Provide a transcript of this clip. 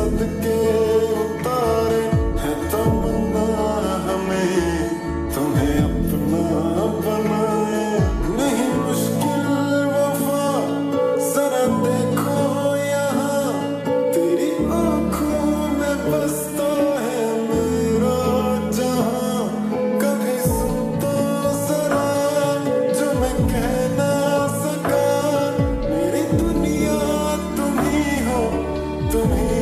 सदके उतारे है तमन्ना हमें तुम्हें अपना बनाए। नहीं मुश्किल वफा जरा देखो यहाँ, तेरी आंखों में बसता है मेरा जहां। कभी सुन तो जरा जो मैं कह ना सका, मेरी दुनिया तुम ही हो, तुम ही